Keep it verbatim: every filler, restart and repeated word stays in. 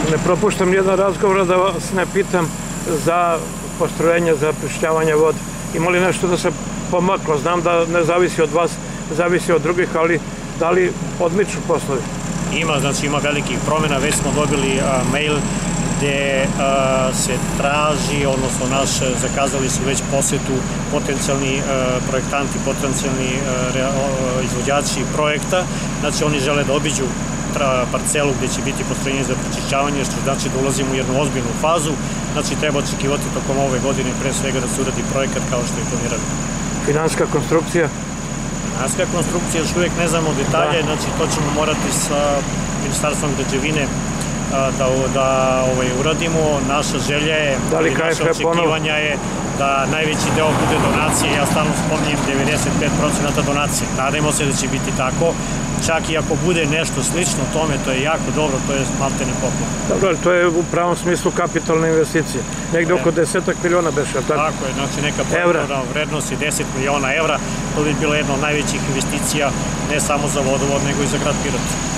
Ne propuštam nijedan razgovor da vas ne pitam za postrojenje za pročišćavanje vode. Ima li nešto da se pomaklo? Znam da ne zavisi od vas, zavisi od drugih, ali da li odmiču poslovi? Ima, znači ima velikih promjena. Već smo dobili mail gdje se traži, odnosno naš, zakazali su već posjetu potencijalni projektanti, potencijalni izvođači projekta. Znači oni žele da obiđu parcelu gdje će biti postrojenje za pročišćavanje, što znači da ulazimo u jednu ozbiljnu fazu. Znači treba očekivati tokom ove godine pre svega da se uradi projekat kao što je planirano. Finansijska konstrukcija? Finansijska konstrukcija, još uvijek ne znamo detalje, znači to ćemo morati sa Ministarstvom građevine da uradimo. Naša želja je, naša očekivanja je da najveći deo bude donacije. Ja stalno spominjem devedeset pet procenata donacije. Nadajmo se da će biti tako. Čak i ako bude nešto slično tome, to je jako dobro, to je maltene poklon. Dobro, ali to je u pravom smislu kapitalne investicije. Negde oko desetak miliona beše, tako? Tako je, znači neka projektovna vrednost je deset miliona evra. To bi bila jedna od najvećih investicija, ne samo za vodovod, nego i za grad Pirot.